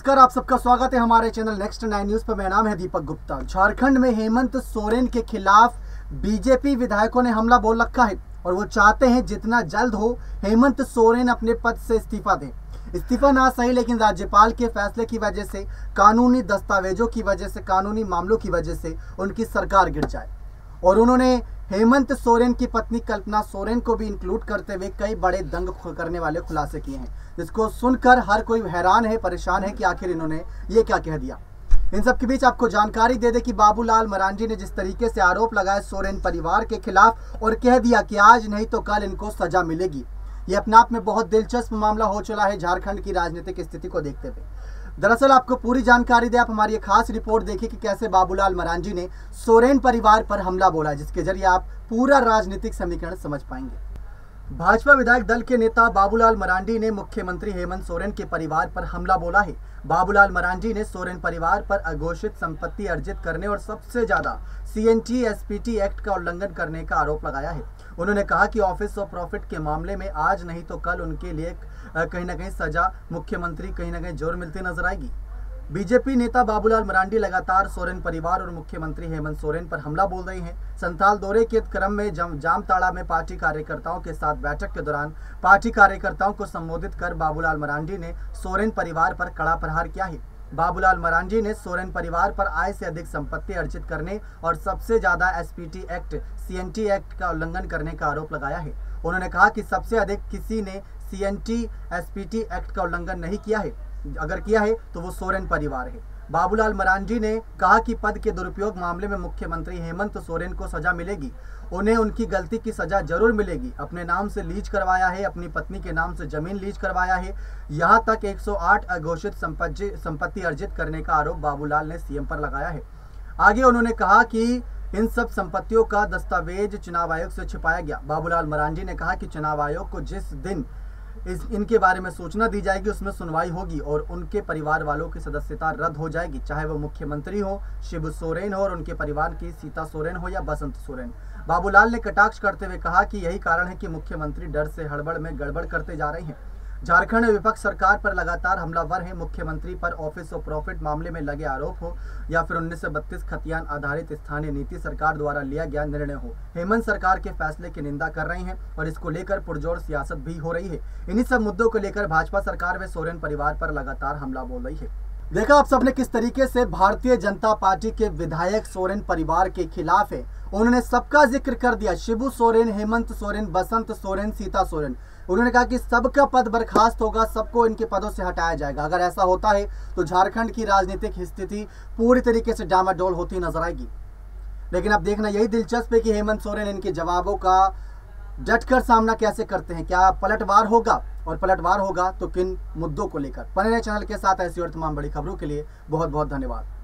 नमस्कार, आप सबका स्वागत है हमारे चैनल नेक्स्ट 9 न्यूज पर। मेरा नाम है दीपक गुप्ता। झारखंड में हेमंत सोरेन के खिलाफ बीजेपी विधायकों ने हमला बोल रखा है और वो चाहते हैं जितना जल्द हो हेमंत सोरेन अपने पद से इस्तीफा दें। इस्तीफा ना सही, लेकिन राज्यपाल के फैसले की वजह से, कानूनी दस्तावेजों की वजह से, कानूनी मामलों की वजह से उनकी सरकार गिर जाए। और उन्होंने हेमंत सोरेन की पत्नी कल्पना सोरेन को भी इंक्लूड करते हुए कई बड़े दंग करने वाले खुलासे किए हैं, जिसको सुनकर हर कोई हैरान है, परेशान है कि आखिर इन्होंने ये क्या कह दिया। इन सब के बीच आपको जानकारी दे दे कि बाबूलाल मरांडी ने जिस तरीके से आरोप लगाए सोरेन परिवार के खिलाफ और कह दिया कि आज नहीं तो कल इनको सजा मिलेगी, ये अपने आप में बहुत दिलचस्प मामला हो चला है झारखंड की राजनीतिक स्थिति को देखते हुए। दरअसल आपको पूरी जानकारी दे, आप हमारी एक खास रिपोर्ट देखिए कि कैसे बाबूलाल मरांडी ने सोरेन परिवार पर हमला बोला, जिसके जरिए आप पूरा राजनीतिक समीकरण समझ पाएंगे। भाजपा विधायक दल के नेता बाबूलाल मरांडी ने मुख्यमंत्री हेमंत सोरेन के परिवार पर हमला बोला है। बाबूलाल मरांडी ने सोरेन परिवार पर अघोषित संपत्ति अर्जित करने और सबसे ज्यादा CNT SPT एक्ट का उल्लंघन करने का आरोप लगाया है। उन्होंने कहा कि ऑफिस ऑफ प्रॉफिट के मामले में आज नहीं तो कल उनके लिए कहीं ना कहीं सजा मुख्यमंत्री कहीं ना कहीं जोर मिलती नजर आएगी। बीजेपी नेता बाबूलाल मरांडी लगातार सोरेन परिवार और मुख्यमंत्री हेमंत सोरेन पर हमला बोल रहे हैं। संथाल दौरे के क्रम में जामताड़ा में पार्टी कार्यकर्ताओं के साथ बैठक के दौरान पार्टी कार्यकर्ताओं को संबोधित कर बाबूलाल मरांडी ने सोरेन परिवार पर कड़ा प्रहार किया है। बाबूलाल मरांडी ने सोरेन परिवार पर आय से अधिक संपत्ति अर्जित करने और सबसे ज्यादा SPT एक्ट CNT एक्ट का उल्लंघन करने का आरोप लगाया है। उन्होंने कहा कि सबसे अधिक किसी ने CNT SPT एक्ट का उल्लंघन नहीं किया है, अगर किया है तो वो सोरेन परिवार है। बाबूलाल मरांडी ने कहा कि पद के दुरुपयोग मामले में मुख्यमंत्री हेमंत सोरेन को सजा मिलेगी, उन्हें उनकी गलती की सजा जरूर मिलेगी। अपने नाम से लीज करवाया है, अपनी पत्नी के नाम से जमीन लीज करवाया है, यहाँ तक 108 अघोषित संपत्ति अर्जित करने का आरोप बाबूलाल ने CM पर लगाया है। आगे उन्होंने कहा कि इन सब संपत्तियों का दस्तावेज चुनाव आयोग से छिपाया गया। बाबूलाल मरांडी ने कहा कि चुनाव आयोग को जिस दिन इनके बारे में सूचना दी जाएगी उसमें सुनवाई होगी और उनके परिवार वालों की सदस्यता रद्द हो जाएगी, चाहे वो मुख्यमंत्री हो, शिबू सोरेन हो और उनके परिवार की सीता सोरेन हो या बसंत सोरेन। बाबूलाल ने कटाक्ष करते हुए कहा कि यही कारण है कि मुख्यमंत्री डर से हड़बड़ में गड़बड़ करते जा रहे हैं। झारखंड में विपक्ष सरकार पर लगातार हमलावर है। मुख्यमंत्री पर ऑफिस ऑफ प्रॉफिट मामले में लगे आरोप हो या फिर 1932 खतियान आधारित स्थानीय नीति सरकार द्वारा लिया गया निर्णय हो, हेमंत सरकार के फैसले की निंदा कर रहे हैं और इसको लेकर पुरजोर सियासत भी हो रही है। इन्हीं सब मुद्दों को लेकर भाजपा सरकार व सोरेन परिवार पर लगातार हमला बोल रही है। देखा आप सबने किस तरीके से भारतीय जनता पार्टी के विधायक सोरेन परिवार के खिलाफ है। उन्होंने सबका जिक्र कर दिया, शिबू सोरेन, हेमंत सोरेन, बसंत सोरेन, सीता सोरेन। उन्होंने कहा कि सबका पद बर्खास्त होगा, सबको इनके पदों से हटाया जाएगा। अगर ऐसा होता है तो झारखंड की राजनीतिक स्थिति पूरी तरीके से डामाडोल होती नजर आएगी। लेकिन अब देखना यही दिलचस्प है कि हेमंत सोरेन इनके जवाबों का डटकर सामना कैसे करते हैं। क्या पलटवार होगा, और पलटवार होगा तो किन मुद्दों को लेकर। बने रहे चैनल के साथ ऐसी और तमाम बड़ी खबरों के लिए बहुत बहुत धन्यवाद।